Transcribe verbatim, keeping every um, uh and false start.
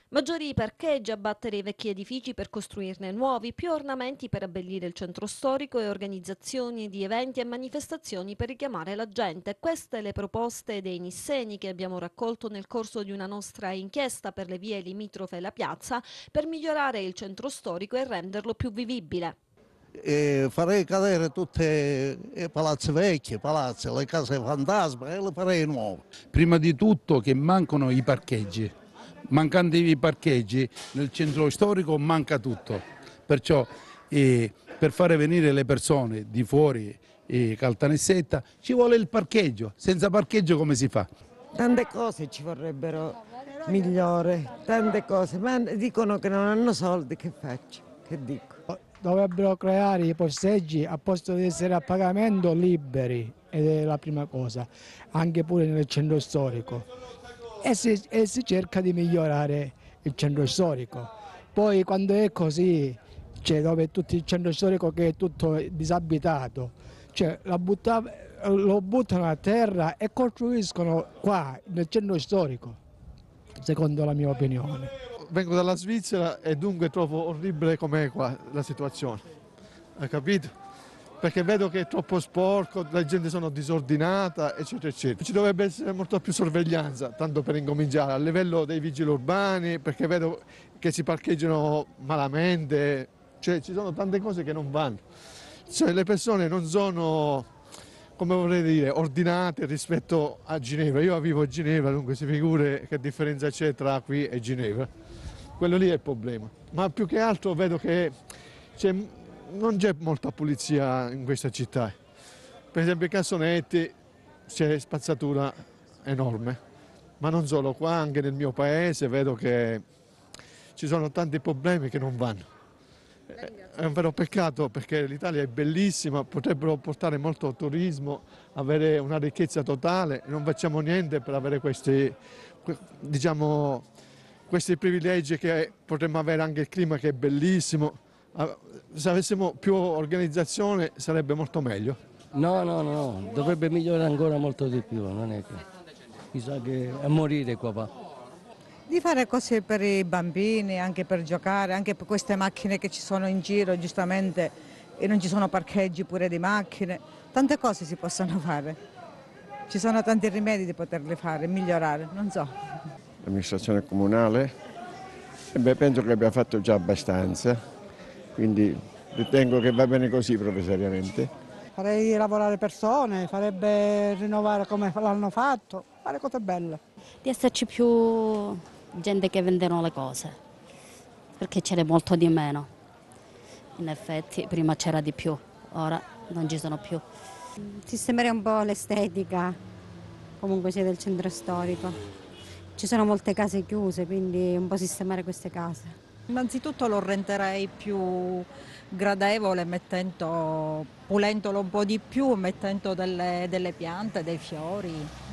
Maggiori parcheggi, abbattere i vecchi edifici per costruirne nuovi, più ornamenti per abbellire il centro storico e organizzazioni di eventi e manifestazioni per richiamare la gente. Queste le proposte dei Nisseni che abbiamo raccolto nel corso di una nostra inchiesta per le vie limitrofe alla piazza per migliorare il centro storico e renderlo più vivibile. E farei cadere tutti i palazzi vecchi, palazzi, le case fantasma e le farei nuove. Prima di tutto che mancano i parcheggi. Mancando i parcheggi nel centro storico manca tutto. Perciò eh, per fare venire le persone di fuori eh, Caltanissetta ci vuole il parcheggio. Senza parcheggio come si fa? Tante cose ci vorrebbero migliore, tante cose, ma dicono che non hanno soldi, che faccio? Che dico? Dovrebbero creare i posteggi a posto di essere a pagamento liberi, ed è la prima cosa, anche pure nel centro storico. E si, e si cerca di migliorare il centro storico. Poi quando è così, cioè dove tutto il centro storico che è tutto disabitato, cioè la butta, lo buttano a terra e costruiscono qua nel centro storico, secondo la mia opinione. Vengo dalla Svizzera e dunque trovo orribile com'è qua la situazione, hai capito? Perché vedo che è troppo sporco, la gente sono disordinata, eccetera, eccetera. Ci dovrebbe essere molta più sorveglianza, tanto per incominciare, a livello dei vigili urbani, perché vedo che si parcheggiano malamente, cioè ci sono tante cose che non vanno. Cioè le persone non sono, come vorrei dire, ordinate rispetto a Ginevra. Io vivo a Ginevra, dunque si figuri che differenza c'è tra qui e Ginevra. Quello lì è il problema. Ma più che altro vedo che c'è, non c'è molta pulizia in questa città. Per esempio i cassonetti c'è spazzatura enorme, ma non solo qua, anche nel mio paese vedo che ci sono tanti problemi che non vanno. È un vero peccato perché l'Italia è bellissima, potrebbero portare molto turismo, avere una ricchezza totale, non facciamo niente per avere questi, diciamo, questi privilegi che potremmo avere, anche il clima che è bellissimo. Se avessimo più organizzazione sarebbe molto meglio. No, no, no, dovrebbe migliorare ancora molto di più, non è che mi sa che è a morire qua va. Di fare cose per i bambini, anche per giocare, anche per queste macchine che ci sono in giro, giustamente, e non ci sono parcheggi pure di macchine. Tante cose si possono fare. Ci sono tanti rimedi di poterle fare, migliorare, non so. L'amministrazione comunale, e beh, penso che abbia fatto già abbastanza, quindi ritengo che va bene così provvisoriamente. Farei lavorare persone, farebbe rinnovare come l'hanno fatto, fare cose belle. Di esserci più gente che vendono le cose, perché c'era molto di meno. In effetti prima c'era di più, ora non ci sono più. Sistemerei un po' l'estetica, comunque sia del centro storico. Ci sono molte case chiuse, quindi un po' sistemare queste case. Innanzitutto lo renderei più gradevole mettendo, pulendolo un po' di più, mettendo delle, delle piante, dei fiori.